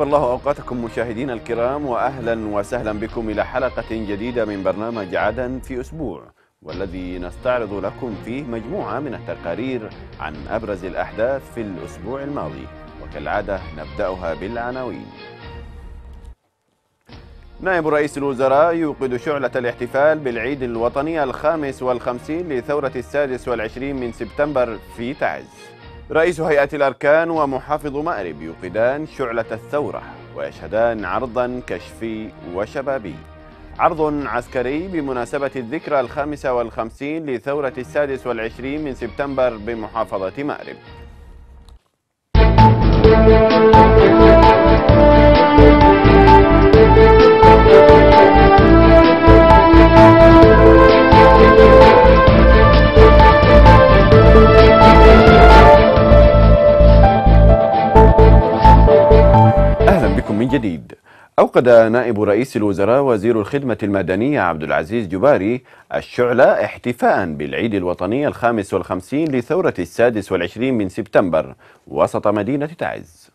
الله أوقاتكم مشاهدينا الكرام، وأهلا وسهلا بكم إلى حلقة جديدة من برنامج عدن في أسبوع، والذي نستعرض لكم فيه مجموعة من التقارير عن أبرز الأحداث في الأسبوع الماضي. وكالعادة نبدأها بالعناوين. نائب رئيس الوزراء يوقد شعلة الاحتفال بالعيد الوطني الخامس والخمسين لثورة 26 من سبتمبر في تعز. رئيس هيئة الأركان ومحافظ مأرب يوقدان شعلة الثورة ويشهدان عرضا كشفي وشبابي. عرض عسكري بمناسبة الذكرى 55 لثورة 26 من سبتمبر بمحافظة مأرب. أهلا بكم من جديد. أوقد نائب رئيس الوزراء وزير الخدمة المدنية عبد العزيز جباري الشعلة احتفاء بالعيد الوطني الخامس والخمسين لثورة 26 من سبتمبر وسط مدينة تعز.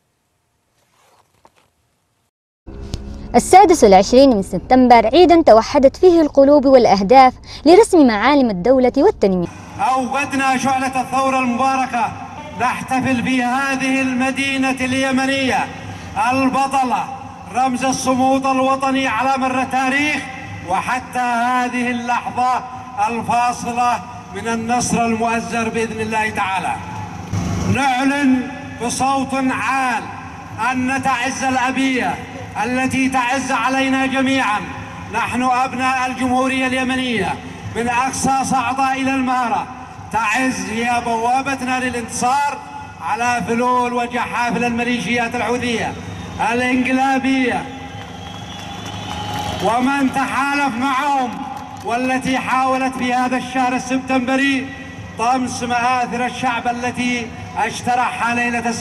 26 من سبتمبر عيدا توحدت فيه القلوب والأهداف لرسم معالم الدولة والتنمية. أوقدنا شعلة الثورة المباركة نحتفل في هذه المدينة اليمنية البطلة، رمز الصمود الوطني على مر التاريخ، وحتى هذه اللحظة الفاصلة من النصر المؤزر بإذن الله تعالى. نعلن بصوت عال أن تعز الأبية التي تعز علينا جميعا. نحن أبناء الجمهورية اليمنية من أقصى صعدة إلى المهرة، تعز هي بوابتنا للانتصار على فلول وجحافل الميليشيات الحوثية الانقلابية ومن تحالف معهم، والتي حاولت في هذا الشهر السبتمبري طمس مآثر الشعب التي اجترحها ليلة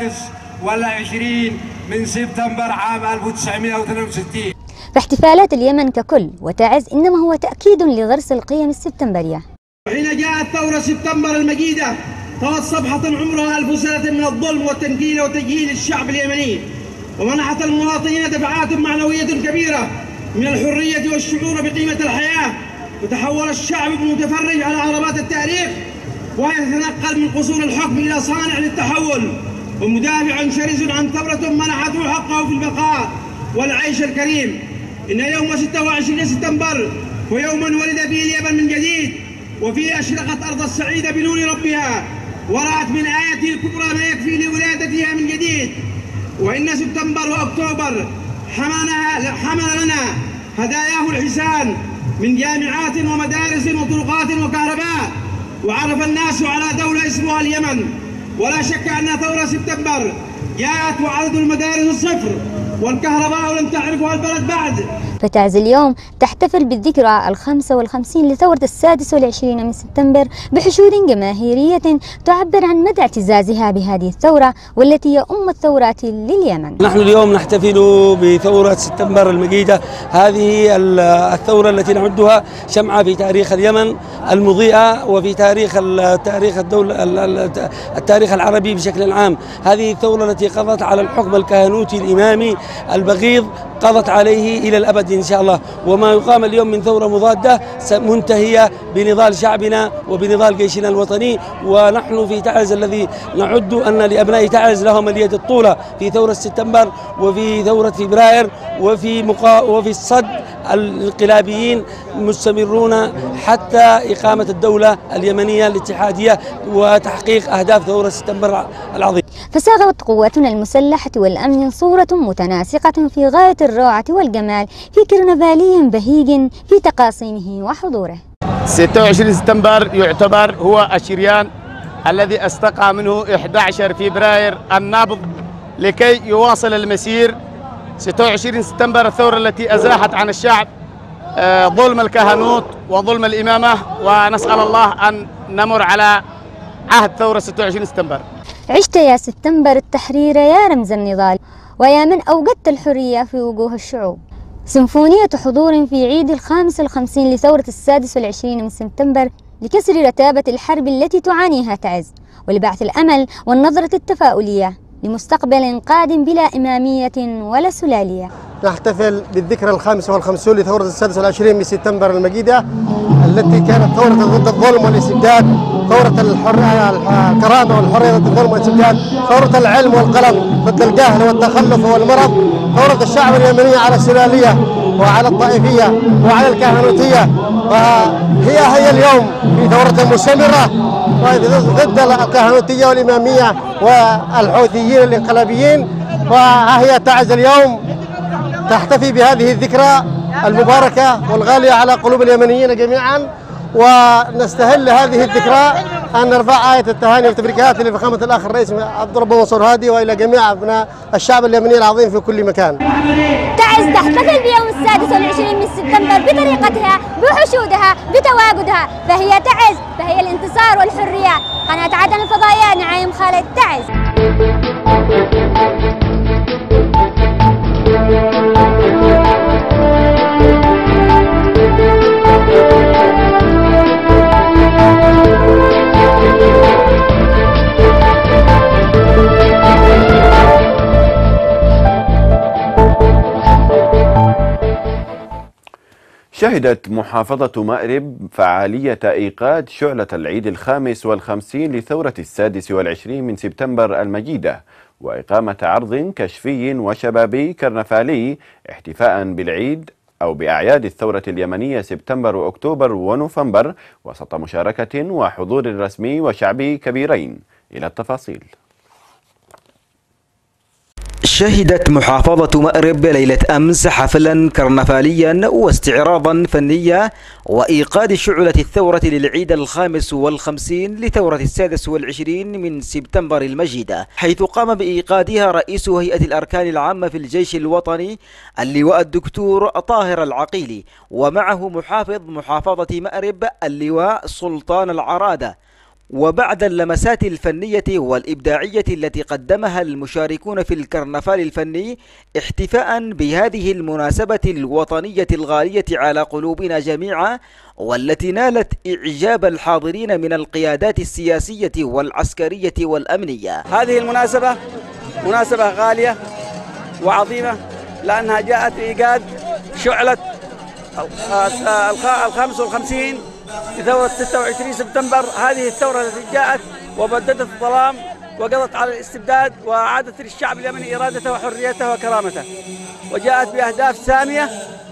26 من سبتمبر عام 1962. فاحتفالات اليمن ككل وتعز إنما هو تأكيد لغرس القيم السبتمبرية. حين جاءت ثورة سبتمبر المجيدة طوت صفحة عمرها 1000 سنة من الظلم والتنكيل وتجهيل الشعب اليمني، ومنحت المواطنين دفعات معنوية كبيرة من الحرية والشعور بقيمة الحياة، وتحول الشعب المتفرج على عربات التاريخ ويتنقل من قصور الحكم إلى صانع للتحول ومدافع شرس عن ثورة منحته حقه في البقاء والعيش الكريم. إن يوم 26 سبتمبر هو يوم ولد فيه اليمن من جديد، وفيه أشرقت أرض السعيدة بنور ربها ورأت من آياته الكبرى ما يكفي لولادتها من جديد. وإن سبتمبر وأكتوبر حمل لنا هداياه الحسان من جامعات ومدارس وطرقات وكهرباء، وعرف الناس على دولة اسمها اليمن. ولا شك أن ثورة سبتمبر جاءت وعدد المدارس صفر والكهرباء لم تعرفها البلد بعد. فتعز اليوم تحتفل بالذكرى 55 لثورة 26 من سبتمبر بحشود جماهيرية تعبر عن مدى اعتزازها بهذه الثورة والتي هي أم الثورات لليمن. نحن اليوم نحتفل بثورة سبتمبر المجيدة، هذه الثورة التي نعدها شمعة في تاريخ اليمن المضيئة وفي التاريخ العربي بشكل عام. هذه الثورة التي قضت على الحكم الكهنوتي الإمامي البغيض، قضت عليه إلى الأبد إن شاء الله. وما يقام اليوم من ثورة مضادة منتهية بنضال شعبنا وبنضال جيشنا الوطني. ونحن في تعز الذي نعد أن لأبناء تعز لهم اليد الطولة في ثورة سبتمبر وفي ثورة فبراير وفي الصد الانقلابيين مستمرون حتى إقامة الدولة اليمنية الاتحادية وتحقيق أهداف ثورة سبتمبر العظيم. فصاغت قواتنا المسلحة والأمن صورة متناسقة في غاية الروعة والجمال في كرنفالي بهيج في تقاسيمه وحضوره. 26 سبتمبر يعتبر هو الشريان الذي استقى منه 11 فبراير النابض لكي يواصل المسير. 26 سبتمبر الثورة التي أزاحت عن الشعب ظلم الكهنوت وظلم الإمامة، ونسأل الله أن نمر على عهد ثورة 26 سبتمبر. عشت يا سبتمبر التحرير يا رمز النضال، ويا من أوجدت الحرية في وجوه الشعوب. سيمفونية حضور في عيد 55 لثورة 26 من سبتمبر لكسر رتابة الحرب التي تعانيها تعز، ولبعث الأمل والنظرة التفاؤلية لمستقبل قادم بلا إمامية ولا سلالية. نحتفل بالذكرى 55 لثورة 26 من سبتمبر المجيدة، التي كانت ثورة ضد الظلم والاستبداد، ثورة الكرامة والحرية ضد الظلم والاستبداد، ثورة العلم والقلم ضد الجهل والتخلف والمرض، ثورة الشعب اليمني على السلالية وعلى الطائفية وعلى الكهنوتية، وهي اليوم في ثورة مستمرة ضد الكهنوتية والإمامية والحوثيين الانقلابيين. وهي تعز اليوم تحتفي بهذه الذكرى المباركة والغالية على قلوب اليمنيين جميعا، ونستهل هذه الذكرى أن نرفع آية التهاني والتبريكات لفخامة الأخ الرئيس عبد الرب منصور هادي وإلى جميع أبناء الشعب اليمني العظيم في كل مكان. تعز تحتفل بيوم 26 من سبتمبر بطريقتها، بحشودها، بتواجدها، فهي تعز، فهي الانتصار والحرية. قناة عدن الفضائية، نعيم خالد، تعز. شهدت محافظة مأرب فعالية إيقاد شعلة العيد 55 لثورة 26 من سبتمبر المجيدة، وإقامة عرض كشفي وشبابي كرنفالي احتفاء بالعيد أو بأعياد الثورة اليمنية سبتمبر وأكتوبر ونوفمبر، وسط مشاركة وحضور رسمي وشعبي كبيرين. إلى التفاصيل. شهدت محافظة مأرب ليلة أمس حفلا كرنفاليا واستعراضا فنيا وإيقاد شعلة الثورة للعيد 55 لثورة 26 من سبتمبر المجيدة، حيث قام بإيقادها رئيس هيئة الأركان العامة في الجيش الوطني اللواء الدكتور طاهر العقيلي، ومعه محافظ محافظة مأرب اللواء سلطان العرادة. وبعد اللمسات الفنية والإبداعية التي قدمها المشاركون في الكرنفال الفني احتفاء بهذه المناسبة الوطنية الغالية على قلوبنا جميعا، والتي نالت إعجاب الحاضرين من القيادات السياسية والعسكرية والأمنية. هذه المناسبة مناسبة غالية وعظيمة، لأنها جاءت إيقاد شعلة 55 لثورة 26 سبتمبر. هذه الثورة التي جاءت وبددت الظلام وقضت على الاستبداد وأعادت للشعب اليمني إرادته وحريته وكرامته، وجاءت بأهداف سامية.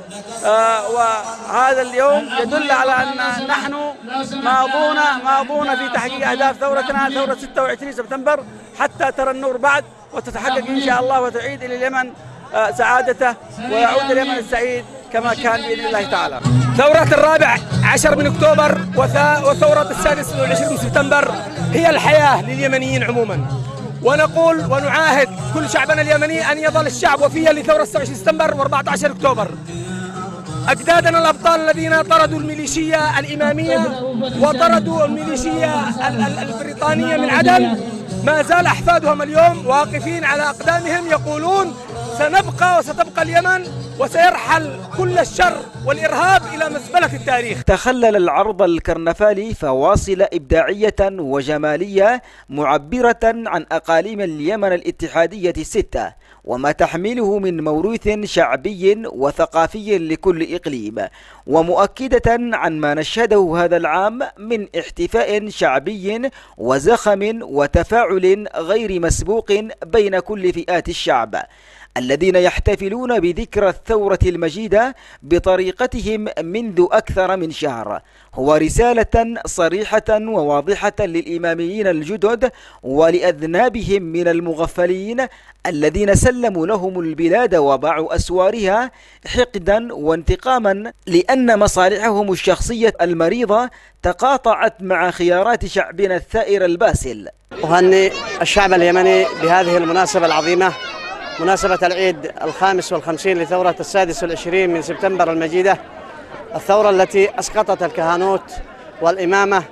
وهذا اليوم يدل على أن نحن ماضون في تحقيق أهداف ثورتنا ثورة 26 سبتمبر حتى ترى النور بعد وتتحقق إن شاء الله، وتعيد إلى اليمن سعادته ويعود اليمن السعيد كما كان بإذن الله تعالى. ثورة 14 من أكتوبر وثورة 26 من سبتمبر هي الحياة لليمنيين عموما، ونقول ونعاهد كل شعبنا اليمني أن يظل الشعب وفيا لثورة 26 سبتمبر و14 أكتوبر. أجدادنا الأبطال الذين طردوا الميليشيا الإمامية وطردوا الميليشيا البريطانية من عدن، ما زال أحفادهم اليوم واقفين على أقدامهم يقولون سنبقى وستبقى اليمن وسيرحل كل الشر والإرهاب إلى مزبلة التاريخ. تخلل العرض الكرنفالي فواصل إبداعية وجمالية معبرة عن أقاليم اليمن الاتحادية الستة وما تحمله من موروث شعبي وثقافي لكل إقليم، ومؤكدة عن ما نشهده هذا العام من احتفاء شعبي وزخم وتفاعل غير مسبوق بين كل فئات الشعب الذين يحتفلون بذكرى الثورة المجيدة بطريقتهم منذ أكثر من شهر. هو رسالة صريحة وواضحة للإماميين الجدد ولأذنابهم من المغفلين الذين سلموا لهم البلاد وباعوا أسوارها حقدا وانتقاما لأن مصالحهم الشخصية المريضة تقاطعت مع خيارات شعبنا الثائر الباسل. أهنئ الشعب اليمني بهذه المناسبة العظيمة، مناسبة العيد 55 لثورة 26 من سبتمبر المجيدة، الثورة التي أسقطت الكهنوت والإمامة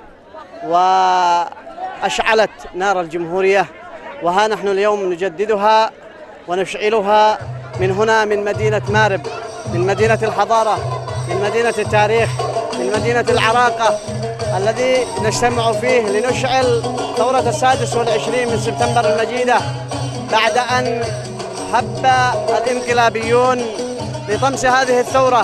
وأشعلت نار الجمهورية، وها نحن اليوم نجددها ونشعلها من هنا، من مدينة مأرب، من مدينة الحضارة، من مدينة التاريخ، من مدينة العراقة الذي نجتمع فيه لنشعل ثورة 26 من سبتمبر المجيدة بعد أن هب الانقلابيون لطمس هذه الثورة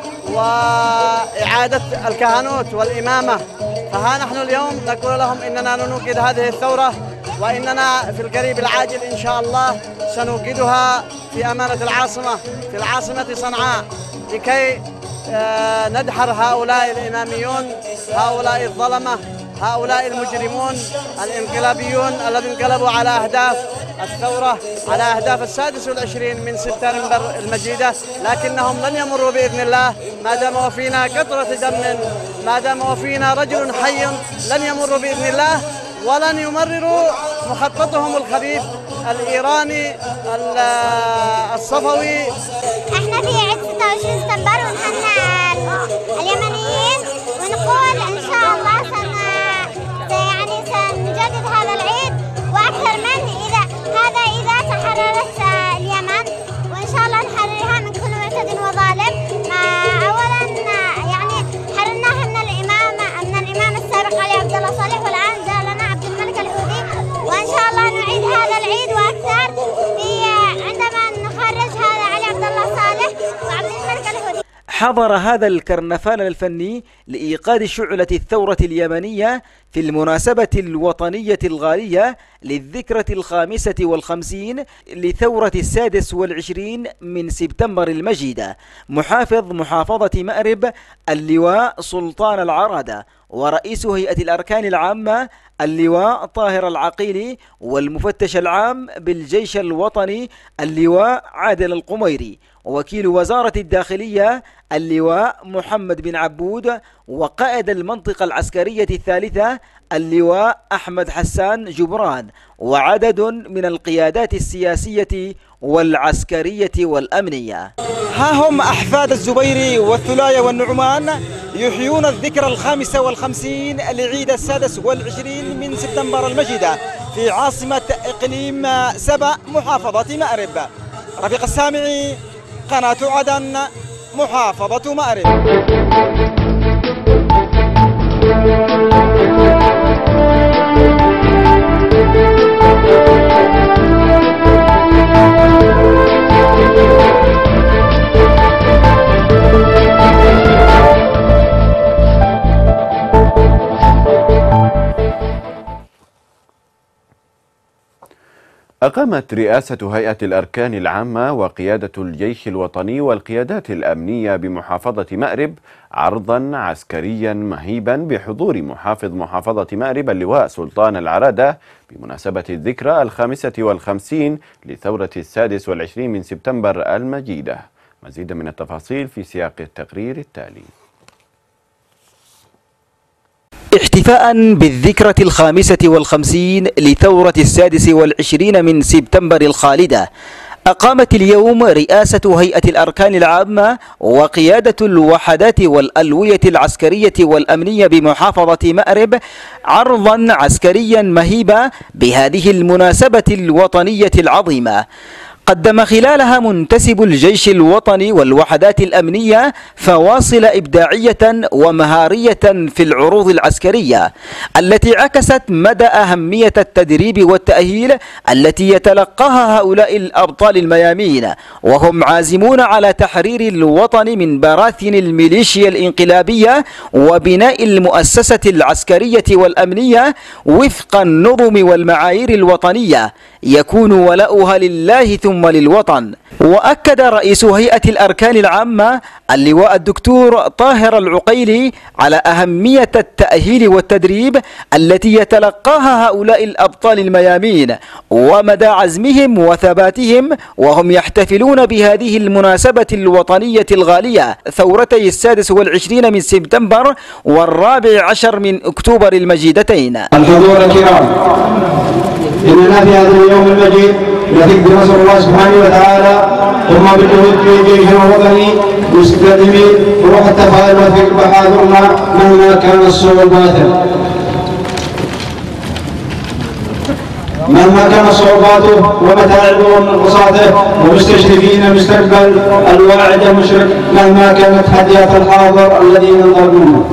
وإعادة الكهنوت والإمامة، فها نحن اليوم نقول لهم إننا ننقذ هذه الثورة، وإننا في القريب العاجل إن شاء الله سنوقدها في أمانة العاصمة، في العاصمة صنعاء، لكي ندحر هؤلاء الإماميون، هؤلاء الظلمة، هؤلاء المجرمون الانقلابيون الذين انقلبوا على أهداف الثورة، على أهداف 26 من سبتمبر المجيدة، لكنهم لن يمروا بإذن الله ما دام وفينا قطرة دم، ما دام وفينا رجل حي لن يمروا بإذن الله، ولن يمرروا مخططهم الخبيث الإيراني الصفوي. احنا في عيد 26 سبتمبر ونهنئ اليمنيين ونقول ان شاء الله سنجدد هذا العيد واكثر من اذا تحررت اليمن، وان شاء الله نحررها من كل معتد وظالم. اولا يعني حررناها من الامام السابق علي عبد الله صالح، والان جاء لنا عبد الملك الحوثي، وان شاء الله نعيد هذا العيد واكثر عندما نخرج هذا علي عبد الله صالح وعبد الملك الحوثي. حضر هذا الكرنفال الفني لإيقاد شعلة الثورة اليمنية في المناسبة الوطنية الغالية للذكرى 55 لثورة 26 من سبتمبر المجيدة، محافظ محافظة مأرب اللواء سلطان العرادة، ورئيس هيئة الأركان العامة اللواء طاهر العقيلي، والمفتش العام بالجيش الوطني اللواء عادل القميري، ووكيل وزارة الداخلية اللواء محمد بن عبود، وقائد المنطقة العسكرية الثالثة اللواء أحمد حسان جبران، وعدد من القيادات السياسية والعسكرية والأمنية. ها هم أحفاد الزبيري والثلاية والنعمان يحيون الذكرى 55 لعيد 26 من سبتمبر المجيدة في عاصمة إقليم سبأ محافظة مأرب. رفيق السامعي، قناة عدن، محافظة مأرب. أقامت رئاسة هيئة الأركان العامة وقيادة الجيش الوطني والقيادات الأمنية بمحافظة مأرب عرضا عسكريا مهيبا بحضور محافظ محافظة مأرب اللواء سلطان العرادة بمناسبة الذكرى 55 لثورة 26 من سبتمبر المجيدة. مزيدا من التفاصيل في سياق التقرير التالي. احتفاء بالذكرى 55 لثورة 26 من سبتمبر الخالدة، أقامت اليوم رئاسة هيئة الأركان العامة وقيادة الوحدات والألوية العسكرية والأمنية بمحافظة مأرب عرضا عسكريا مهيبا بهذه المناسبة الوطنية العظيمة. قدم خلالها منتسب الجيش الوطني والوحدات الأمنية فواصل إبداعية ومهارية في العروض العسكرية التي عكست مدى أهمية التدريب والتأهيل التي يتلقاها هؤلاء الأبطال الميامين، وهم عازمون على تحرير الوطن من براثن الميليشيا الانقلابية وبناء المؤسسة العسكرية والأمنية وفق النظم والمعايير الوطنية يكون ولاؤها لله ثم للوطن. وأكد رئيس هيئة الأركان العامة اللواء الدكتور طاهر العقيلي على أهمية التأهيل والتدريب التي يتلقاها هؤلاء الأبطال الميامين ومدى عزمهم وثباتهم وهم يحتفلون بهذه المناسبة الوطنية الغالية ثورتي 26 من سبتمبر و14 من أكتوبر المجيدتين. الحضور الكرام، إننا في هذا اليوم المجيد نذكر نصر الله سبحانه وتعالى ثم بالجهود في جيشنا الوطني مستخدمين روح التفاؤل وفي بحاضرنا مهما كان الصعب الباطل، مهما كان صعوباته ومتاعبه ومنقصاته، ومستشرفين مستقبل الواعد المشرق مهما كانت تحديات الحاضر الذي ننظر منه،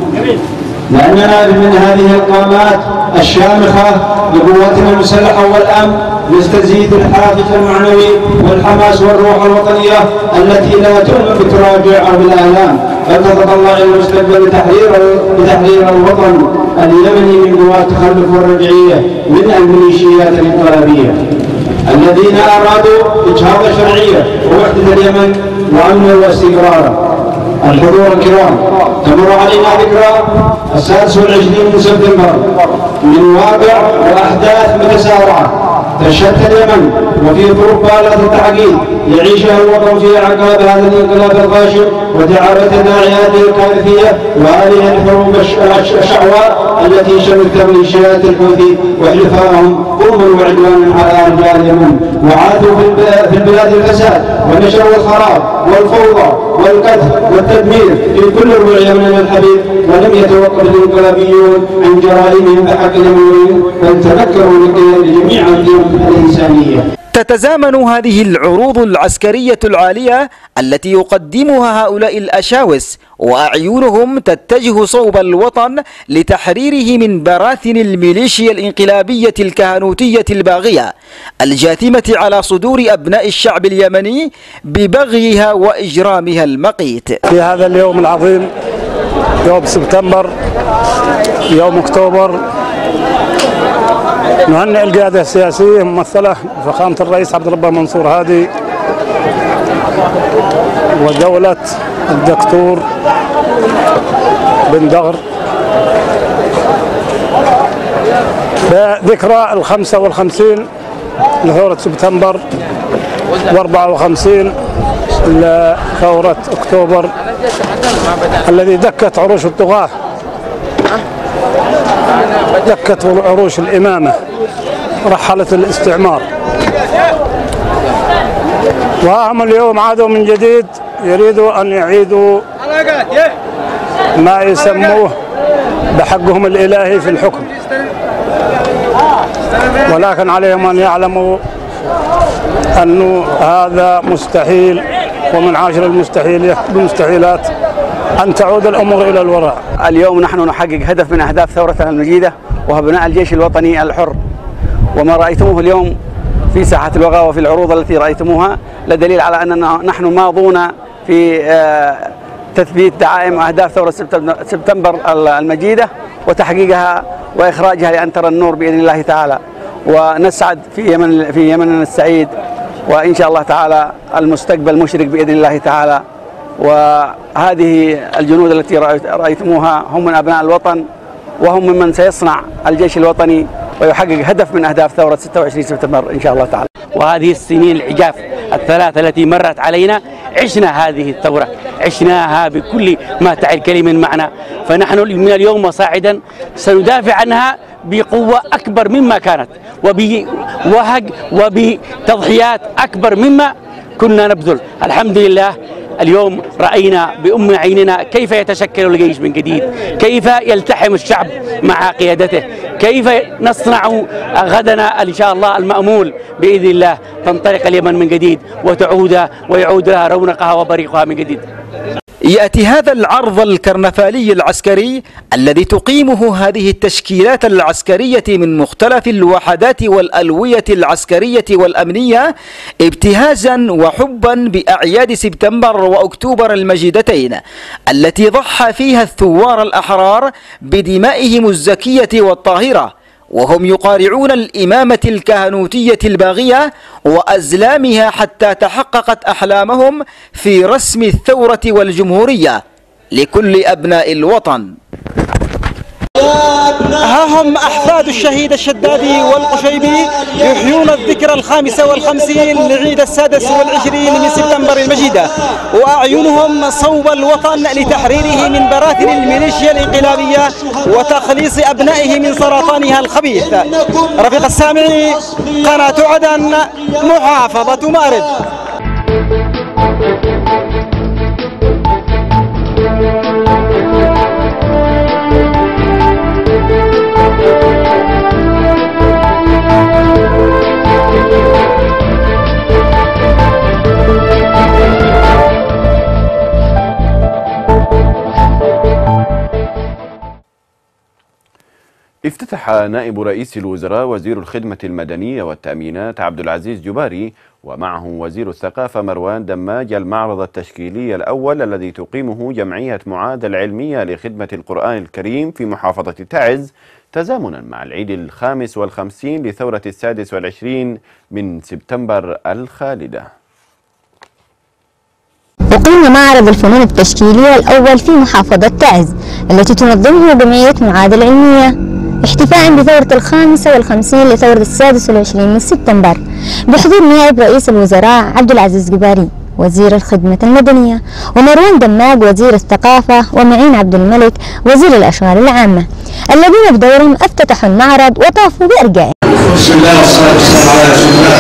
لأننا من هذه القامات الشامخة لقواتنا المسلحة والأمن يستزيد الحافز المعنوي والحماس والروح الوطنية التي لا تؤمن بالتراجع أو بالآلام، بل تتطلع إلى المستقبل بتحرير الوطن اليمني من قوى التخلف والرجعية من الميليشيات الانقلابية الذين أرادوا إجهاض الشرعية ووحدة اليمن وأمنه واستقراره. الحضور الكرام، تمر علينا ذكرى 26 من سبتمبر من واقع وأحداث متسارعة تشتت اليمن وفي ظروف بالغة التعقيد يعيشها الوطن في أعقاب هذا الانقلاب الغاشم ودعابة تداعياته الكارثية وهذه الحروب الشعواء التي شملت ميليشيات الحوثي وحلفائهم ظلما وعدوانا على رجال اليمن، وعادوا في البلاد الفساد ونشروا الخراب والفوضى والقتل والتدمير في كل ربوع يمن الحبيب، ولم يتوقف الانقلابيون عن جرائمهم بحق اليمنيين بل تذكروا لجميع القيم الإنسانية. تتزامن هذه العروض العسكرية العالية التي يقدمها هؤلاء الأشاوس وأعينهم تتجه صوب الوطن لتحريره من براثن الميليشيا الانقلابية الكهنوتية الباغية الجاثمة على صدور أبناء الشعب اليمني ببغيها وإجرامها المقيت. في هذا اليوم العظيم، يوم سبتمبر، يوم أكتوبر، نهنئ القيادة السياسية ممثلة فخامة الرئيس عبد الرب منصور هادي ودولة الدكتور بن دغر بذكرى 55 لثورة سبتمبر و54 لثورة أكتوبر الذي دكت عروش الطغاة، دكت عروش الإمامة، رحلت الاستعمار، وهم اليوم عادوا من جديد يريدوا أن يعيدوا ما يسموه بحقهم الإلهي في الحكم، ولكن عليهم أن يعلموا أنه هذا مستحيل، ومن عاشر المستحيلات أن تعود الأمور إلى الوراء. اليوم نحن نحقق هدف من أهداف ثورتنا المجيدة وهو بناء الجيش الوطني الحر، وما رأيتموه اليوم في ساحة الوغى وفي العروض التي رأيتموها لدليل على أننا نحن ماضون في تثبيت دعائم وأهداف ثورة سبتمبر المجيدة وتحقيقها وإخراجها لأن ترى النور بإذن الله تعالى، ونسعد في يمننا السعيد، وإن شاء الله تعالى المستقبل مشرق بإذن الله تعالى. وهذه الجنود التي رأيتموها هم من أبناء الوطن، وهم ممن سيصنع الجيش الوطني ويحقق هدف من أهداف ثورة 26 سبتمبر إن شاء الله تعالى. وهذه السنين العجاف الثلاثة التي مرت علينا عشنا هذه الثورة، عشناها بكل ما تعي الكلمة من معنى، فنحن من اليوم وصاعدا سندافع عنها بقوة أكبر مما كانت وبوهج وبتضحيات أكبر مما كنا نبذل. الحمد لله اليوم رأينا بأم عيننا كيف يتشكل الجيش من جديد، كيف يلتحم الشعب مع قيادته، كيف نصنع غدنا إن شاء الله المأمول بإذن الله، تنطلق اليمن من جديد ويعود لها رونقها وبريقها من جديد. يأتي هذا العرض الكرنفالي العسكري الذي تقيمه هذه التشكيلات العسكرية من مختلف الوحدات والألوية العسكرية والأمنية ابتهاجا وحبا بأعياد سبتمبر وأكتوبر المجيدتين التي ضحى فيها الثوار الأحرار بدمائهم الزكية والطاهرة، وهم يقارعون الإمامة الكهنوتية الباغية وأزلامها حتى تحققت أحلامهم في رسم الثورة والجمهورية لكل أبناء الوطن. ها هم أحفاد الشهيد الشدادي والقشيبي يحيون الذكرى 55 لعيد 26 من سبتمبر المجيدة، وأعينهم صوب الوطن لتحريره من براثن الميليشيا الانقلابية وتخليص أبنائه من سرطانها الخبيث. رفيق السامعي، قناة عدن، محافظة مأرب. افتتح نائب رئيس الوزراء وزير الخدمة المدنية والتأمينات عبد العزيز جباري ومعه وزير الثقافة مروان دماج المعرض التشكيلي الأول الذي تقيمه جمعية معاد العلمية لخدمة القرآن الكريم في محافظة تعز تزامنا مع العيد 55 لثورة 26 من سبتمبر الخالدة. أقيم معرض الفنون التشكيلية الأول في محافظة تعز التي تنظمه جمعية معاد العلمية احتفاء بثورة 55 لثورة 26 من سبتمبر بحضور نائب رئيس الوزراء عبد العزيز جباري وزير الخدمة المدنية ومروان دماج وزير الثقافة ومعين عبد الملك وزير الأشغال العامة الذين بدورهم افتتحوا المعرض وطافوا بأرجائه. بسم الله والصلاة والسلام على رسول الله.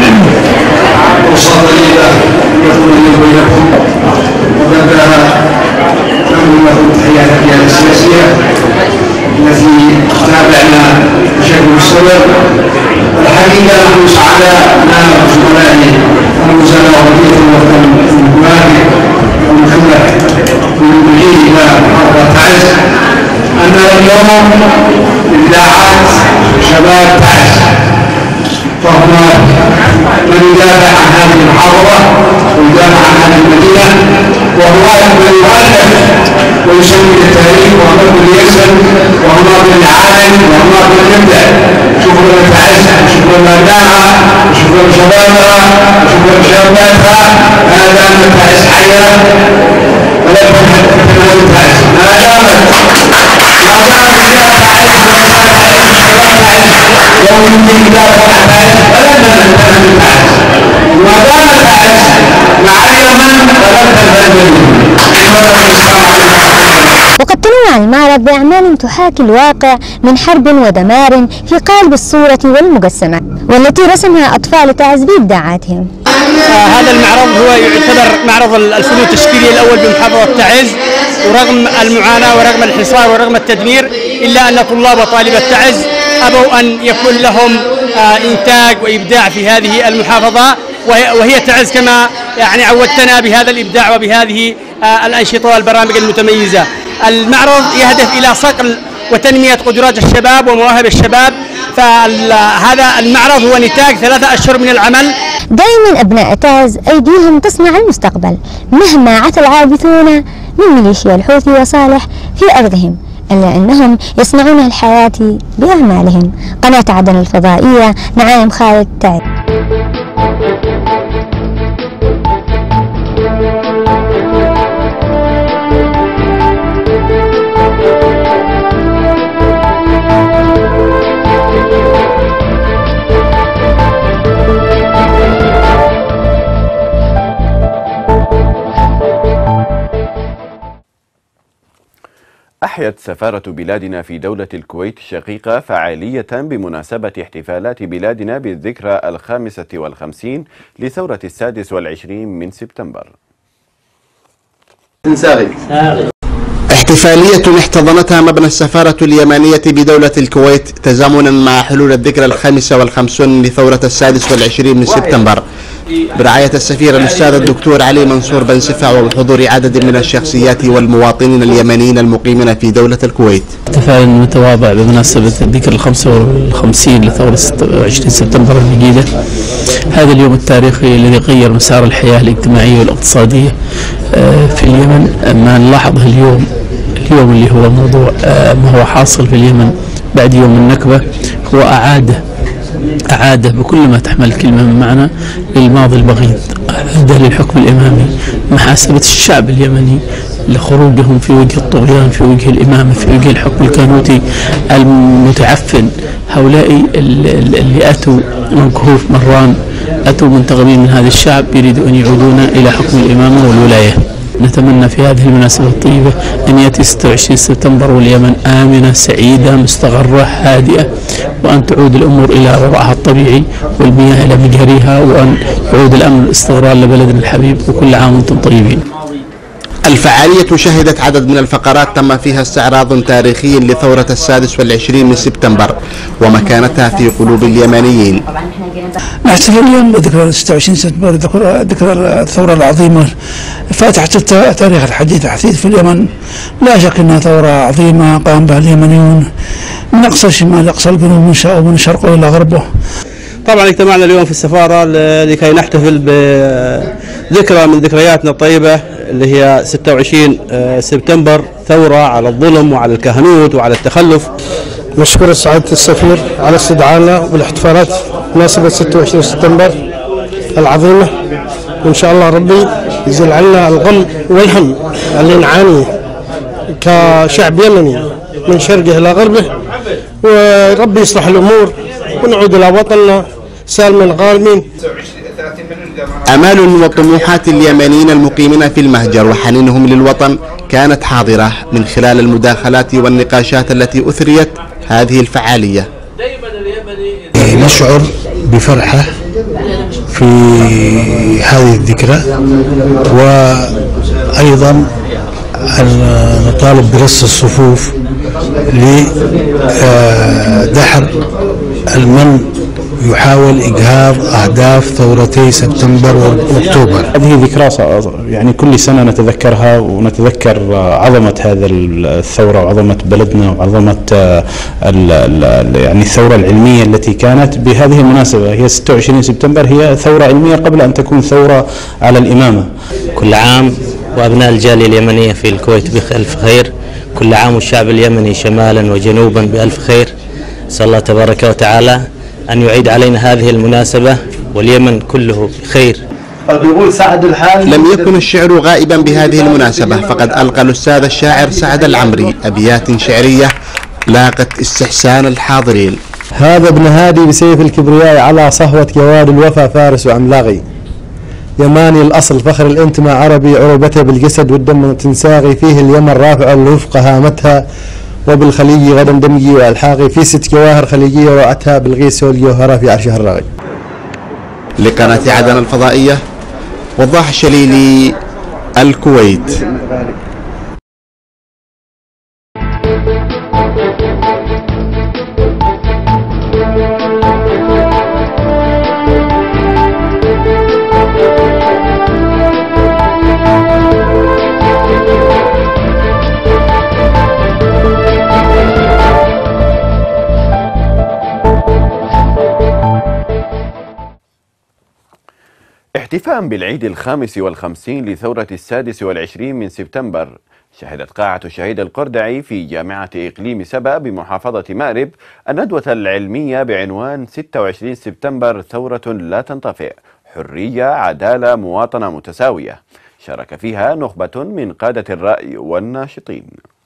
وصلى الله يكون لي وبينكم وبدأ نقول لكم تحياتنا السياسية التي تابعنا بشكل مستمر. الحقيقة نحن سعداء مع زملائي الوزراء وبقية الوطن المبارك والمخلف من المجيء إلى محافظة تعز أن اليوم إبداعات شباب تعز فهم من يدافع عن هذه المحافظة ويدافع عن هذه المدينة وهناك من يؤلف ويسوي التاريخ وهناك من يرسم وهناك من يعلم وهناك من يبدع. شوفوا لنا تعز شوفوا لنا ابنائها شوفوا لنا شبابها شوفوا لنا شاباتها هذا من تعز حية ولا تنهض تعز ما دامت ومن يدافع عن تعز فلن ننتهي من تعز وما دام تعز معنا من فلن تنتهي منه. وقد تنوع المعرض بأعمال تحاكي الواقع من حرب ودمار في قالب الصورة والمجسمات والتي رسمها أطفال تعز بإبداعاتهم. هذا المعرض هو يعتبر معرض الفنون التشكيلية الأول بمحافظة تعز، ورغم المعاناة ورغم الحصار ورغم التدمير إلا أن طلاب وطالبة تعز أبوا أن يكون لهم إنتاج وإبداع في هذه المحافظة، وهي تعز كما يعني عودتنا بهذا الإبداع وبهذه الأنشطة والبرامج المتميزة. المعرض يهدف إلى صقل وتنمية قدرات الشباب ومواهب الشباب، فهذا المعرض هو نتاج 3 أشهر من العمل. دائما أبناء تعز أيديهم تصنع المستقبل مهما عتى العابثون من ميليشيا الحوثي وصالح في أرضهم، إلا أنهم يصنعون الحياة بأعمالهم. قناة عدن الفضائية، نعيم خالد، تعز. أحيت سفارة بلادنا في دولة الكويت الشقيقة فعالية بمناسبة احتفالات بلادنا بالذكرى 55 لثورة 26 من سبتمبر. احتفالية احتضنتها مبنى السفارة اليمنية بدولة الكويت تزامنا مع حلول الذكرى 55 لثورة 26 من سبتمبر برعاية السفير الأستاذ الدكتور علي منصور بن سفع وبحضور عدد من الشخصيات والمواطنين اليمنيين المقيمين في دولة الكويت. احتفال متواضع بمناسبة الذكرى 55 لثورة 26 سبتمبر المجيدة، هذا اليوم التاريخي الذي غير مسار الحياة الاجتماعية والاقتصادية في اليمن. ما نلاحظه اليوم اللي هو موضوع ما هو حاصل في اليمن بعد يوم النكبة هو أعاده بكل ما تحمل الكلمة من معنى للماضي البغيض، أعاده للحكم الإمامي، محاسبة الشعب اليمني لخروجهم في وجه الطغيان، في وجه الإمامة، في وجه الحكم الكانوتي المتعفن. هؤلاء اللي أتوا من كهوف مران، أتوا منتخبين من هذا الشعب، يريدوا أن يعودون إلى حكم الإمامة والولاية. نتمنى في هذه المناسبة الطيبة أن يأتي 26 سبتمبر واليمن آمنة سعيدة مستقرة هادئة، وأن تعود الأمور إلى وضعها الطبيعي والمياه إلى مجاريها، وأن يعود الأمن والاستقرار لبلدنا الحبيب، وكل عام وأنتم طيبين. الفعالية شهدت عدد من الفقرات تم فيها استعراض تاريخي لثورة 26 من سبتمبر ومكانتها في قلوب اليمنيين. نحتفل اليوم بذكرى 26 سبتمبر، ذكرى الثورة العظيمة فاتحة التاريخ الحديث في اليمن. لا شك أنها ثورة عظيمة قام بها اليمنيون من أقصى الشمال أقصى الجنوب، من شرقه إلى غربه. طبعا اجتمعنا اليوم في السفارة لكي نحتفل بذكرى من ذكرياتنا الطيبة اللي هي 26 سبتمبر، ثورة على الظلم وعلى الكهنوت وعلى التخلف. نشكر سعادة السفير على استدعائنا بالاحتفالات بمناسبة 26 سبتمبر العظيمة، وإن شاء الله ربي يزيل عنا الغم والهم اللي نعانيه كشعب يمني من شرقه إلى غربه، وربي يصلح الأمور ونعود إلى وطننا سالمين غانمين. أمال وطموحات اليمنيين المقيمين في المهجر وحنينهم للوطن كانت حاضرة من خلال المداخلات والنقاشات التي أثريت هذه الفعالية. نشعر بفرحة في هذه الذكرى، وأيضا نطالب برص الصفوف لدحر المن يحاول إجهاض أهداف ثورتي سبتمبر وأكتوبر. هذه ذكرى يعني كل سنة نتذكرها، ونتذكر عظمة هذا الثورة وعظمة بلدنا وعظمة يعني الثورة العلمية التي كانت بهذه المناسبة. هي 26 سبتمبر هي ثورة علمية قبل أن تكون ثورة على الإمامة. كل عام وأبناء الجالية اليمنية في الكويت بألف خير، كل عام والشعب اليمني شمالا وجنوبا بألف خير. أسأل الله تبارك وتعالى أن يعيد علينا هذه المناسبة واليمن كله بخير. لم يكن الشعر غائبا بهذه المناسبة، فقد ألقى الأستاذ الشاعر سعد العمري أبيات شعرية لاقت استحسان الحاضرين. هذا ابن هادي بسيف الكبرياء على صهوة جواد الوفا فارس عملاغي، يماني الأصل فخر الانتماء عربي، عروبته بالجسد والدم تنساغي، فيه اليمن رافع الوفق هامتها، وبالخليجي غدا دمجي والحاقي، في 6 جواهر خليجية وعتها بالغيث والجوهرة في عرشها الراغي. لقناة عدن الفضائية، وضاح الشليلي، الكويت. احتفاء بالعيد 55 لثورة 26 من سبتمبر، شهدت قاعة الشهيد القردعي في جامعة إقليم سبأ بمحافظة مأرب الندوة العلمية بعنوان 26 سبتمبر ثورة لا تنطفئ، حرية عدالة مواطنة متساوية. شارك فيها نخبة من قادة الرأي والناشطين.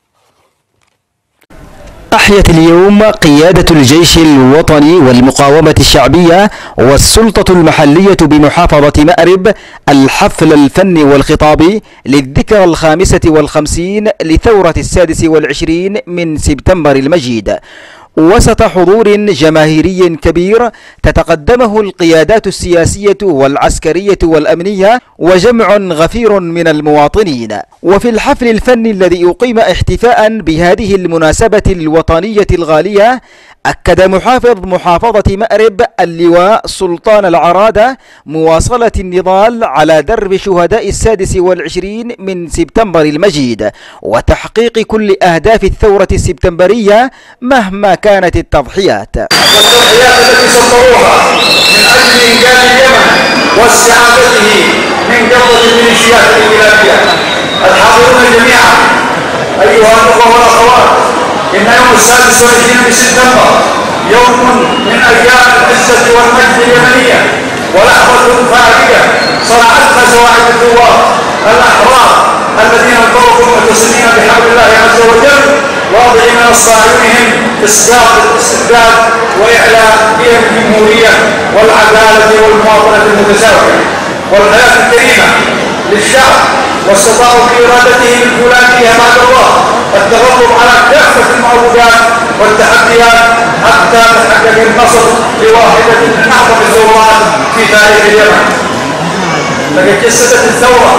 أحيت اليوم قيادة الجيش الوطني والمقاومة الشعبية والسلطة المحلية بمحافظة مأرب الحفل الفني والخطابي للذكرى 55 لثورة 26 من سبتمبر المجيد، وسط حضور جماهيري كبير تتقدمه القيادات السياسية والعسكرية والأمنية وجمع غفير من المواطنين. وفي الحفل الفني الذي أقيم احتفاء بهذه المناسبة الوطنية الغالية، أكد محافظ محافظة مأرب اللواء سلطان العرادة مواصلة النضال على درب شهداء 26 من سبتمبر المجيد وتحقيق كل أهداف الثورة السبتمبرية مهما كانت التضحيات. والتضحيات التي صبروها من أجل إنجاز اليمن واستعادته من قبضة الميليشيات الانقلابية. الحاضرون جميعا أيها الأخوة والأخوات، إن يوم 26 من سبتمبر يوم من أيام العزة والمجد اليمنية، ولحظة فارقة صنعتها سواعد الثوار الأحرار الذين انطلقوا متصلين بحبل الله عز وجل، واضعين نص أعينهم إسقاط الاستبداد وإعلاء قيم الجمهورية والعدالة والمواطنة المتساوية والحياة الكريمة للشعب، واستطاعوا بإرادتهم الفولاذية بعد الله التغلب على كافة المعوقات والتحديات حتى تحقق النصر لواحدة من أعظم الثورات في تاريخ اليمن. لقد جسدت الثورة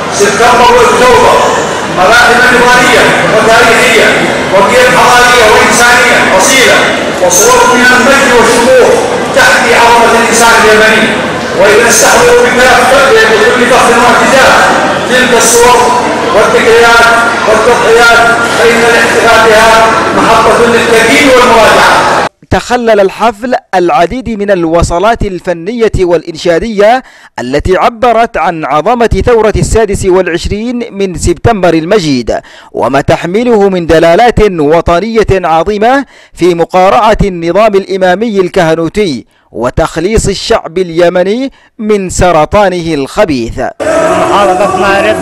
سبتمبر واكتوبر مراحل نضاليه وتاريخيه وقيم حضاريه وانسانيه اصيله وصور من المجد والشموخ تحكي عظمه الانسان اليمني. واذا نستحضر بكل فخر واعتزاز تلك الصور والذكريات والتضحيات فان الاحتفال بها محطه للتأكيد والمراجعه. تخلل الحفل العديد من الوصلات الفنية والإنشادية التي عبرت عن عظمة ثورة 26 من سبتمبر المجيد وما تحمله من دلالات وطنية عظيمة في مقارعة النظام الإمامي الكهنوتي وتخليص الشعب اليمني من سرطانه الخبيث. محافظة مأرب،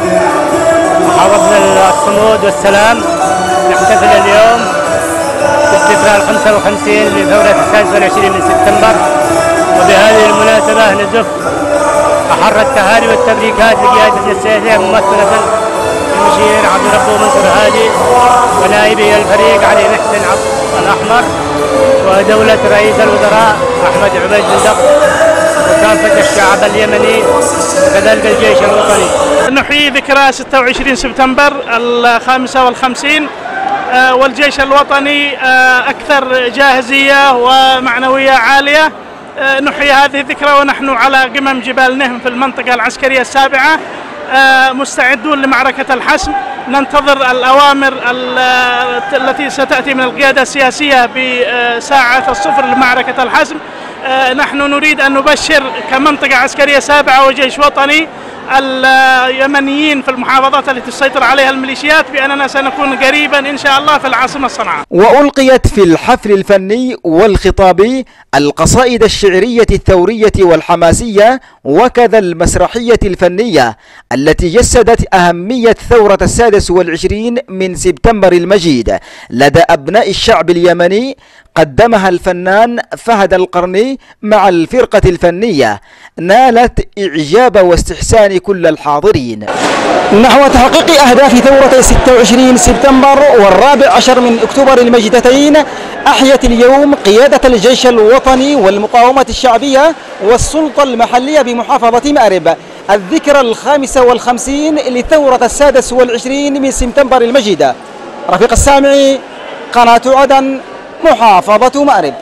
محافظة الصمود والسلام، نحتفل اليوم بالذكرى 55 لثورة 26 من سبتمبر، وبهذه المناسبة نزف أحر التهاني والتبريكات لقيادة السياسية ممثلة المشير عبد الرب منصور هادي ونائبه الفريق علي محسن الأحمر ودولة رئيس الوزراء أحمد عبيد بندق وكافة الشعب اليمني وكذلك الجيش الوطني. نحيي ذكرى 26 سبتمبر 55 والجيش الوطني أكثر جاهزية ومعنوية عالية. نحيي هذه الذكرى ونحن على قمم جبال نهم في المنطقة العسكرية السابعة مستعدون لمعركة الحسم. ننتظر الأوامر التي ستأتي من القيادة السياسية بساعة الصفر لمعركة الحسم. نحن نريد أن نبشر كمنطقة عسكرية سابعة وجيش وطني اليمنيين في المحافظات التي تسيطر عليها الميليشيات بأننا سنكون قريبا إن شاء الله في العاصمة صنعاء. وألقيت في الحفل الفني والخطابي القصائد الشعرية الثورية والحماسية وكذا المسرحية الفنية التي جسدت أهمية ثورة 26 من سبتمبر المجيد لدى أبناء الشعب اليمني، قدمها الفنان فهد القرني مع الفرقة الفنية، نالت إعجاب واستحسان كل الحاضرين. نحو تحقيق أهداف ثورة 26 سبتمبر والرابع عشر من أكتوبر المجيدتين، أحيت اليوم قيادة الجيش الوطني والمقاومة الشعبية والسلطة المحلية بمحافظة مأرب الذكرى 55 لثورة 26 من سبتمبر المجيدة. رفيق السامعي، قناة عدن، محافظة مأرب.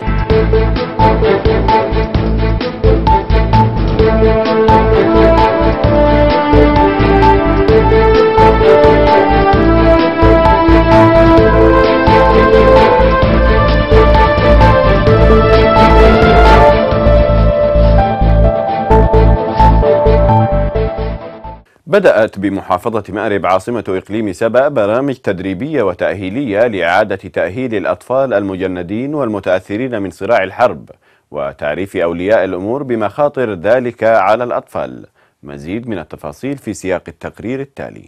بدأت بمحافظة مأرب عاصمة إقليم سبأ برامج تدريبية وتأهيلية لإعادة تأهيل الأطفال المجندين والمتأثرين من صراع الحرب وتعريف أولياء الأمور بمخاطر ذلك على الأطفال. مزيد من التفاصيل في سياق التقرير التالي.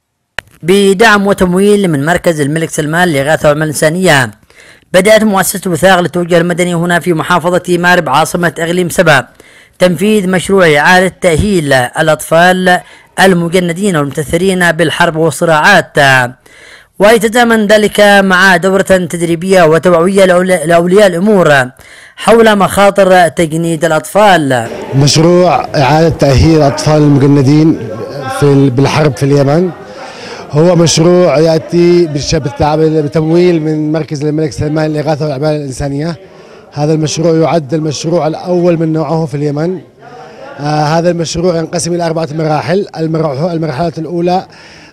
بدعم وتمويل من مركز الملك سلمان للإغاثة والعمل الإنسانية، بدأت مؤسسة وثاق للتوجه المدني هنا في محافظة مأرب عاصمة إقليم سبأ تنفيذ مشروع إعادة تأهيل الأطفال المجندين والمتأثرين بالحرب والصراعات، ويتزامن ذلك مع دورة تدريبية وتوعوية لأولياء الأمور حول مخاطر تجنيد الأطفال. مشروع إعادة تأهيل الأطفال المجندين بالحرب في اليمن هو مشروع يأتي بتمويل من مركز الملك سلمان للإغاثة والأعمال الإنسانية. هذا المشروع يعد المشروع الأول من نوعه في اليمن. هذا المشروع ينقسم إلى 4 مراحل. المرحلة الأولى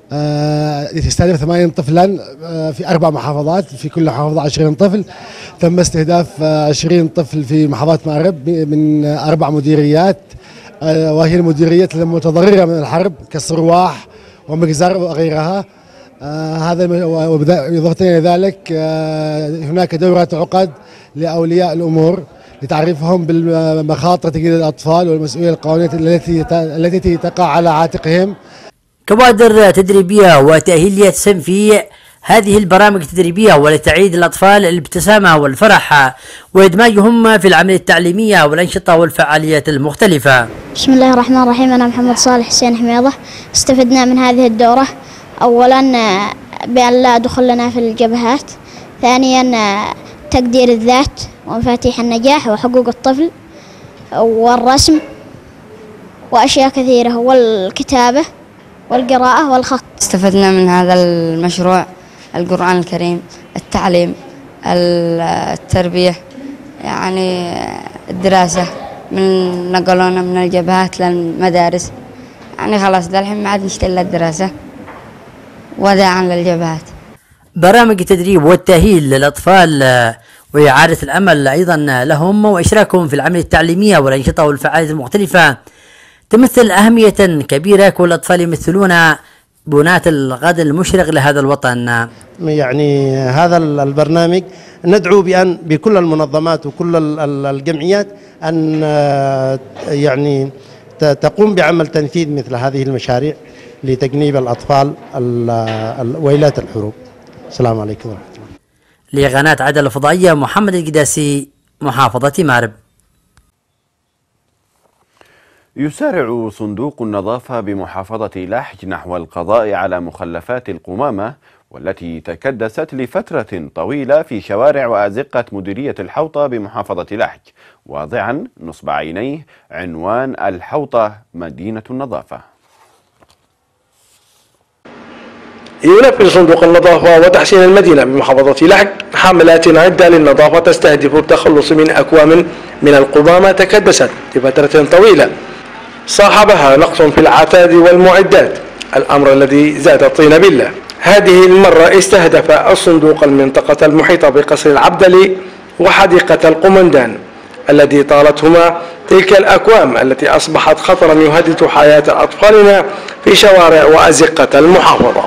تستهدف 8 طفلا في 4 محافظات، في كل محافظة 20 طفل. تم استهداف 20 طفل في محافظة مأرب من 4 مديريات، وهي المديريات المتضررة من الحرب كالصرواح ومجزر وغيرها. هذا إضافة إلى ذلك هناك دورة عقد لأولياء الأمور لتعريفهم بالمخاطر تجنيد الأطفال والمسؤولية القانونية التي تقع على عاتقهم. كوادر تدريبية وتأهيلية تسهم في هذه البرامج التدريبية ولتعيد الأطفال الابتسامة والفرح وإدماجهم في العملية التعليمية والأنشطة والفعاليات المختلفة. بسم الله الرحمن الرحيم. أنا محمد صالح حسين حميضة. استفدنا من هذه الدورة أولا بأن لا دخل لنا في الجبهات، ثانيا تقدير الذات ومفاتيح النجاح وحقوق الطفل والرسم وأشياء كثيرة والكتابة والقراءة والخط. استفدنا من هذا المشروع القرآن الكريم، التعليم، التربية، يعني الدراسة، من نقلونا من الجبهات للمدارس، يعني خلاص ده الحين ما عاد نشتغل إلا الدراسة وداعا للجبهات. برامج التدريب والتأهيل للأطفال وإعادة الأمل أيضا لهم وإشراكهم في العمل التعليمية والأنشطة والفعاليات المختلفة تمثل أهمية كبيرة. كل الأطفال يمثلون بناة الغد المشرق لهذا الوطن. يعني هذا البرنامج ندعو بأن بكل المنظمات وكل الجمعيات أن يعني تقوم بعمل تنفيذ مثل هذه المشاريع لتجنيب الأطفال ويلات الحروب. السلام عليكم ورحمة الله. لقناة عدن الفضائية، محمد القداسي، محافظة مارب. يسارع صندوق النظافة بمحافظة لحج نحو القضاء على مخلفات القمامة والتي تكدست لفترة طويلة في شوارع وأزقة مديرية الحوطة بمحافظة لحج، واضعا نصب عينيه عنوان الحوطة مدينة النظافة. ينفذ صندوق النظافة وتحسين المدينة بمحافظة لحج حملات عدة للنظافة تستهدف التخلص من أكوام من القمامة تكدست لفترة طويلة صاحبها نقص في العتاد والمعدات، الأمر الذي زاد الطين بلة. هذه المرة استهدف الصندوق المنطقة المحيطة بقصر العبدلي وحديقة القمندان الذي طالتهما تلك الأكوام التي أصبحت خطرا يهدد حياة أطفالنا في شوارع وأزقة المحافظة.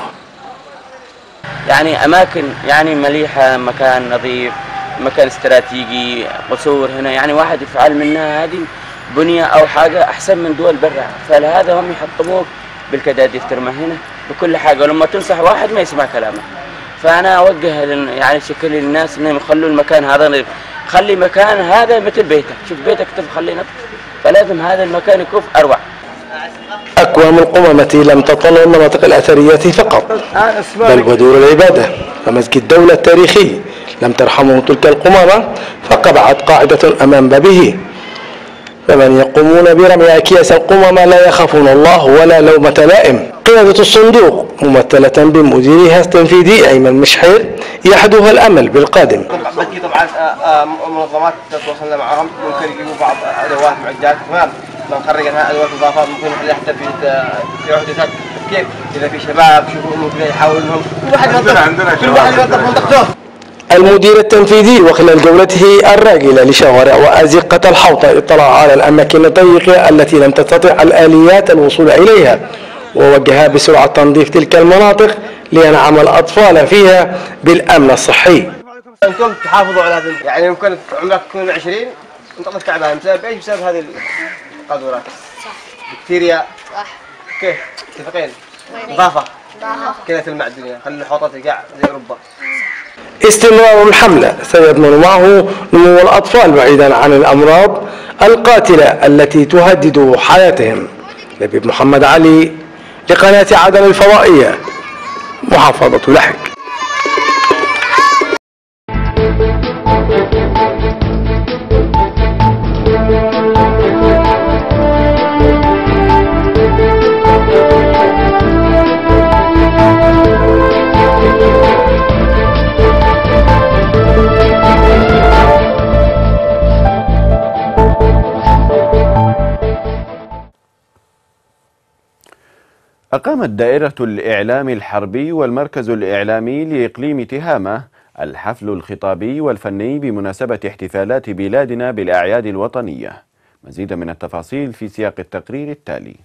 يعني أماكن يعني مليحة، مكان نظيف، مكان استراتيجي، قصور هنا، يعني واحد يفعل منها هذه بنية أو حاجة أحسن من دول برا، فلهذا هم يحطموك بالكداديف ترمى هنا بكل حاجة، ولما تنصح واحد ما يسمع كلامك. فأنا أوجه يعني شكل للناس إنهم يخلوا المكان هذا نظيف، خلي مكان هذا مثل بيتك، شوف بيتك تخليه نظيف، فلازم هذا المكان يكون أروع. أكوام القمامة لم تطل المناطق الأثرية فقط بل ودور العبادة، فمسجد الدولة التاريخي لم ترحمه تلك القمامة فقبعت قاعدة أمام بابه، فمن يقومون برمي أكياس القمامة لا يخافون الله ولا لومة لائم. قيادة الصندوق ممثلة بمديرها التنفيذي أيمن مشحير يحدها الأمل بالقادم. بقي طبعا منظمات تواصلنا معهم، ممكن يجيبوا بعض أدوات معدات، تمام، نخرج عنها أدوات إضافة، ممكن نخليها حتى في عهدتك كيف إذا في شباب شوفوا ممكن يحاولوا إنهم كل واحد ينظف منطقته. المدير التنفيذي وخلال جولته الراجلة لشوارع وأزقة الحوطة اطلع على الأماكن الضيقة التي لم تستطع الآليات الوصول إليها، ووجه بسرعة تنظيف تلك المناطق لينعم الأطفال فيها بالأمن الصحي. أنتم تحافظوا على هذا، يعني ممكن عمرك تكون 20 انت تعبان بسبب ايش؟ بسبب هذه القاذورات. صح. بكتيريا. صح. كيف؟ متفقين؟ نظافة. كذا تلمع الدنيا، خلي الحوطة تقع زي أوروبا. استمرار الحملة سيضمن معه نمو الأطفال بعيدا عن الأمراض القاتلة التي تهدد حياتهم. لبيب محمد علي لقناة عدن الفضائية، محافظة لحج. أقامت دائرة الإعلام الحربي والمركز الإعلامي لإقليم تهامة الحفل الخطابي والفني بمناسبة احتفالات بلادنا بالأعياد الوطنية. مزيد من التفاصيل في سياق التقرير التالي.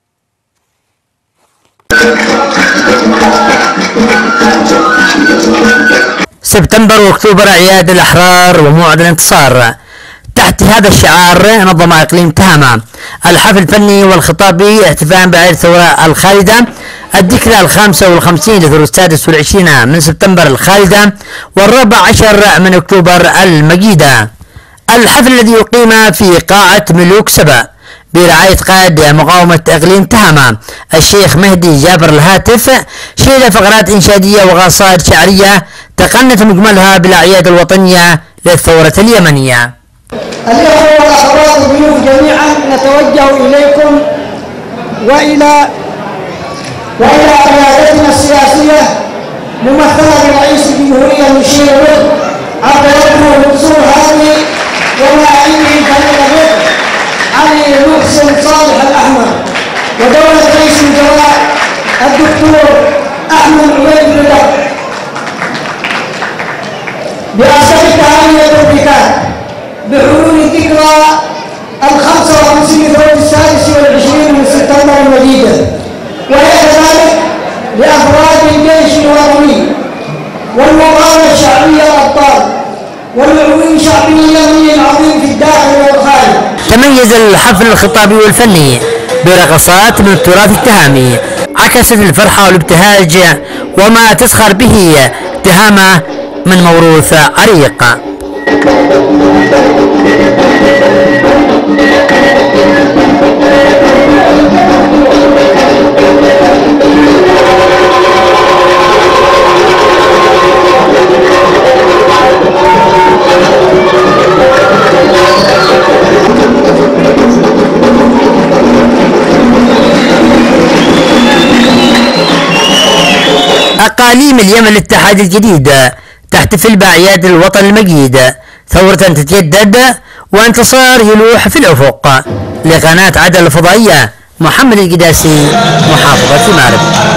سبتمبر واكتوبر أعياد الأحرار وموعد الانتصار. تحت هذا الشعار نظم إقليم تهامة الحفل الفني والخطابي احتفاء بأعياد الثورة الخالدة الذكرى 55 للثورة 26 من سبتمبر الخالدة و14 من أكتوبر المجيدة. الحفل الذي يقيم في قاعة ملوك سبا برعاية قائد مقاومة إقليم تهامة الشيخ مهدي جابر الهاتف شهد فقرات إنشادية وقصائد شعرية تقنت مجملها بالأعياد الوطنية للثورة اليمنية. الإخوة والأخوات الضيوف جميعا نتوجه إليكم وإلى وإلى قيادتنا السياسية ممثلة برئيس الجمهورية المشير له عبد ربه منصور هادي ونائبه فريق الرد علي محسن صالح الأحمر ودولة رئيس الوزراء الدكتور أحمد عبيد الله بأصدق التهاني والتبريكات بحلول ذكرى 55 ثورة السادس والعشرين من سبتمبر المجيدة، وهي كذلك لأفراد الجيش الوطني والمقاومة الشعبية الأبطال والمعوين الشعبي اليمني العظيم في الداخل والخارج. تميز الحفل الخطابي والفني برقصات من التراث التهامي عكست الفرحة والابتهاج وما تسخر به تهامة من موروث عريق. أقاليم اليمن الاتحادي الجديد تحتفل بأعياد الوطن المجيد، ثورة تتجدد وانتصار يلوح في الأفق. لقناة عدن الفضائية، محمد القداسي، محافظة مأرب.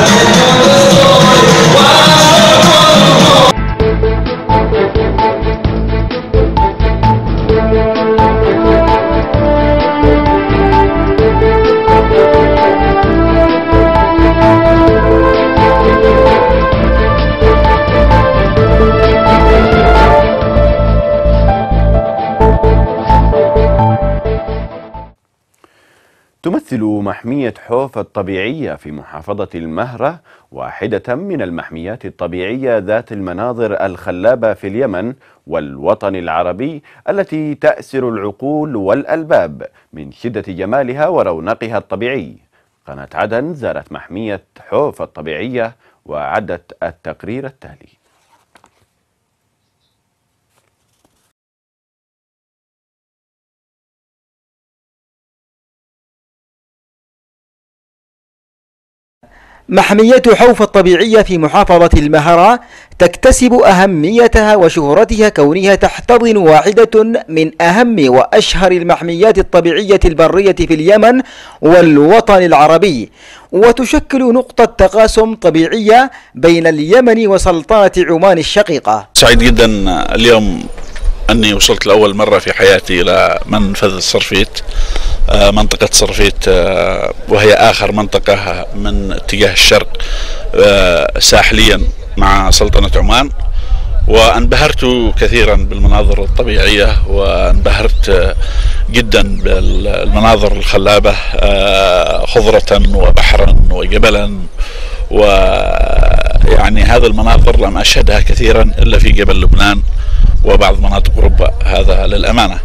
تمثل محمية حوف الطبيعية في محافظة المهرة واحدة من المحميات الطبيعية ذات المناظر الخلابة في اليمن والوطن العربي التي تأسر العقول والألباب من شدة جمالها ورونقها الطبيعي. قناة عدن زارت محمية حوف الطبيعية وعدت التقرير التالي. محمية حوف الطبيعية في محافظة المهرة تكتسب أهميتها وشهرتها كونها تحتضن واحدة من أهم وأشهر المحميات الطبيعية البرية في اليمن والوطن العربي، وتشكل نقطة تقاسم طبيعية بين اليمن وسلطنة عمان الشقيقة. سعيد جدا اليوم أني وصلت لأول مرة في حياتي إلى منفذ الصرفيت، منطقة صرفيت، وهي آخر منطقة من اتجاه الشرق ساحليا مع سلطنة عمان، وانبهرت كثيرا بالمناظر الطبيعية وانبهرت جدا بالمناظر الخلابة، خضرة وبحرا وجبلا، ويعني هذا المناظر لم أشهدها كثيرا إلا في جبل لبنان وبعض مناطق أوروبا، هذا للأمانة.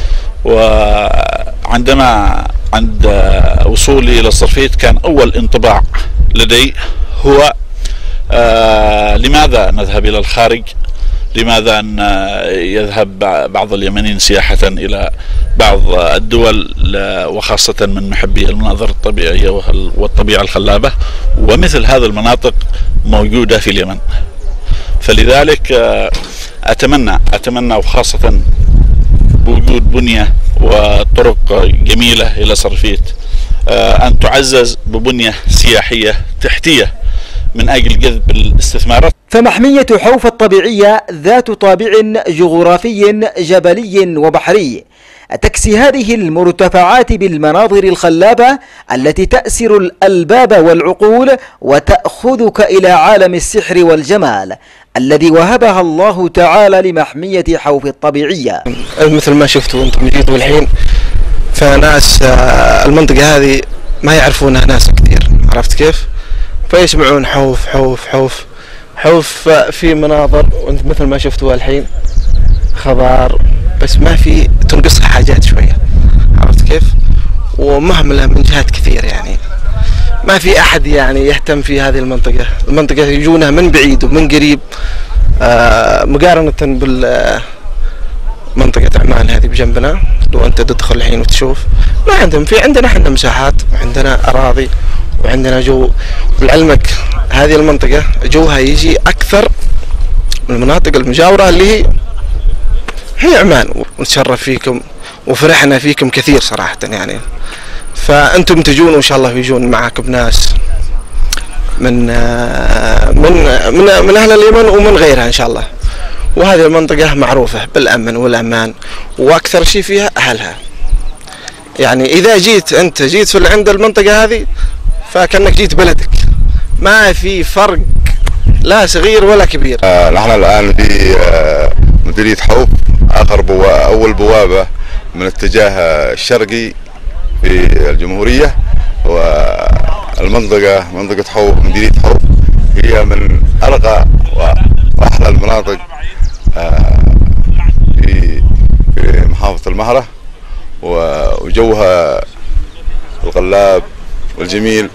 وعندما عند وصولي إلى الصرفيت كان أول انطباع لدي هو لماذا نذهب إلى الخارج؟ لماذا يذهب بعض اليمنيين سياحة إلى بعض الدول وخاصة من محبي المناظر الطبيعية والطبيعة الخلابة، ومثل هذه المناطق موجودة في اليمن. فلذلك أتمنى وخاصة بوجود بنية وطرق جميلة إلى صرفيت أن تعزز ببنية سياحية تحتية من أجل جذب الاستثمارات. فمحمية حوف الطبيعية ذات طابع جغرافي جبلي وبحري، تكسي هذه المرتفعات بالمناظر الخلابة التي تأسر الألباب والعقول وتأخذك إلى عالم السحر والجمال الذي وهبها الله تعالى لمحمية حوف الطبيعية. مثل ما شفتوا انتم جيتوا الحين، فناس المنطقة هذه ما يعرفونها ناس كثير، عرفت كيف؟ فيسمعون حوف حوف حوف حوف، في مناظر وانت مثل ما شفتوا الحين خضار، بس ما في تنقصها حاجات شوية، عرفت كيف؟ ومهملة من جهات كثير، يعني ما في أحد يعني يهتم في هذه المنطقة. المنطقة يجونها من بعيد ومن قريب، مقارنة بالمنطقة عمان هذه بجنبنا. لو أنت تدخل الحين وتشوف ما عندهم، في عندنا احنا مساحات وعندنا أراضي وعندنا جو. ولعلمك هذه المنطقة جوها يجي أكثر من المناطق المجاورة اللي هي عمان. ونتشرف فيكم وفرحنا فيكم كثير صراحة يعني. فأنتم تجون وإن شاء الله يجون معاكم ناس من أهل اليمن ومن غيرها إن شاء الله. وهذه المنطقة معروفة بالأمن والأمان، وأكثر شيء فيها أهلها. يعني إذا أنت جيت عند المنطقة هذه فكأنك جيت بلدك، ما في فرق لا صغير ولا كبير. نحن الآن في مديرية حوف، أول بوابة من الاتجاه الشرقي في الجمهورية. والمنطقة منطقة حوف، مديرية حوف، هي من أرقى وأحلى المناطق في محافظة المهرة، وجوها الخلاب والجميل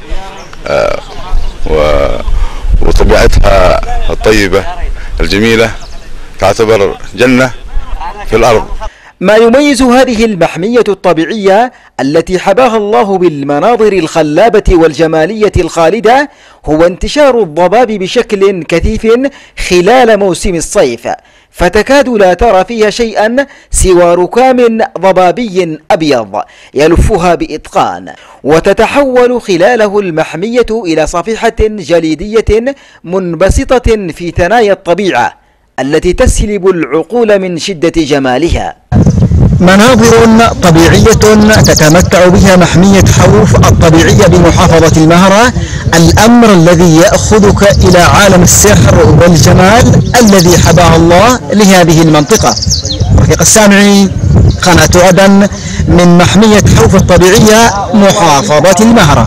وطبيعتها الطيبة الجميلة، تعتبر جنة في الأرض. ما يميز هذه المحمية الطبيعية التي حباها الله بالمناظر الخلابة والجمالية الخالدة هو انتشار الضباب بشكل كثيف خلال موسم الصيف، فتكاد لا ترى فيها شيئا سوى ركام ضبابي أبيض يلفها بإتقان، وتتحول خلاله المحمية إلى صفيحة جليدية منبسطة في ثنايا الطبيعة التي تسلب العقول من شدة جمالها. مناظر طبيعية تتمتع بها محمية حوف الطبيعية بمحافظة المهرة، الأمر الذي يأخذك إلى عالم السحر والجمال الذي حباها الله لهذه المنطقة. رفيق السامعي، قناة عدن، من محمية حوف الطبيعية محافظة المهرة.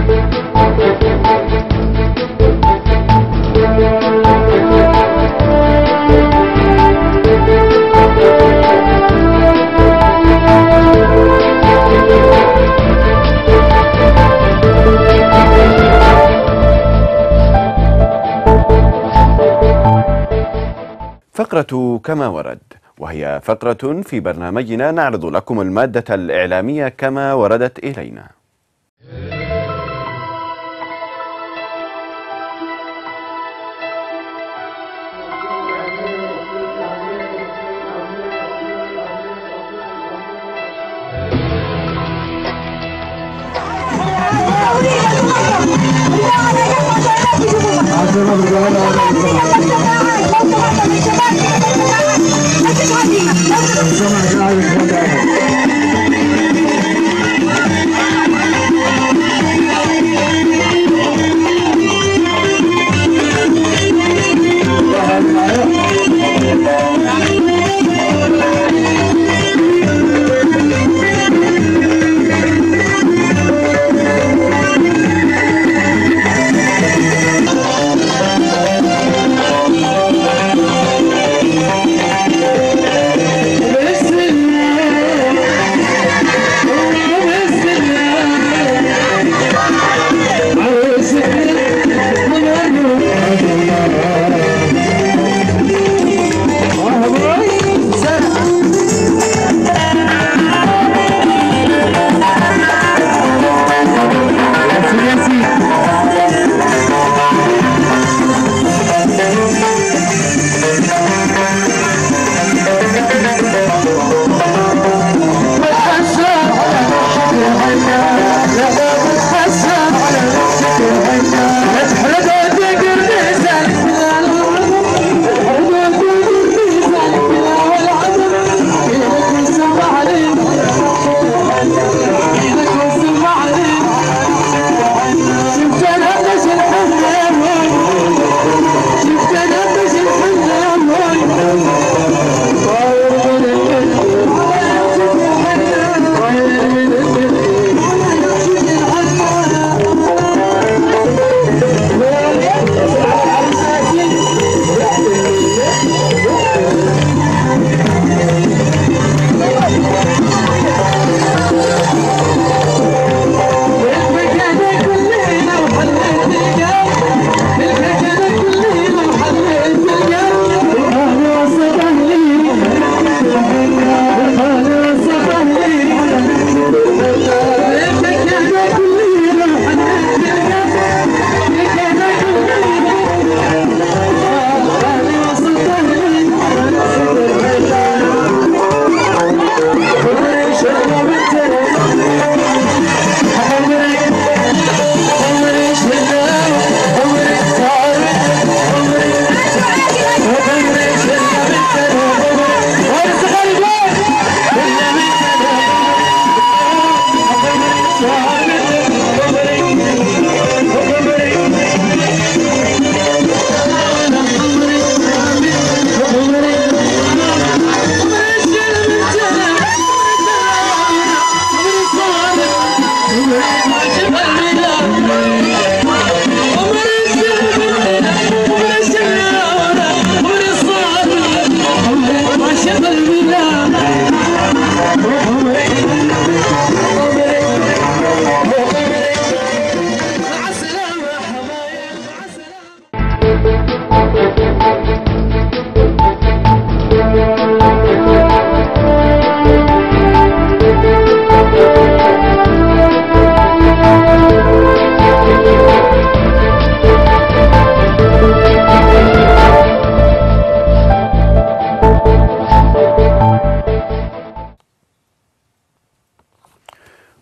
فقرة كما ورد، وهي فقرة في برنامجنا نعرض لكم المادة الإعلامية كما وردت إلينا.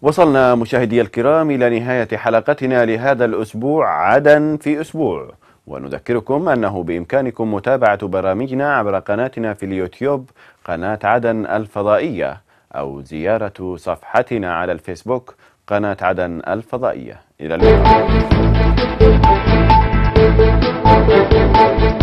وصلنا مشاهدي الكرام إلى نهاية حلقتنا لهذا الأسبوع عدن في أسبوع، ونذكركم أنه بإمكانكم متابعة برامجنا عبر قناتنا في اليوتيوب قناة عدن الفضائية، أو زيارة صفحتنا على الفيسبوك قناة عدن الفضائية. إلى اللقاء.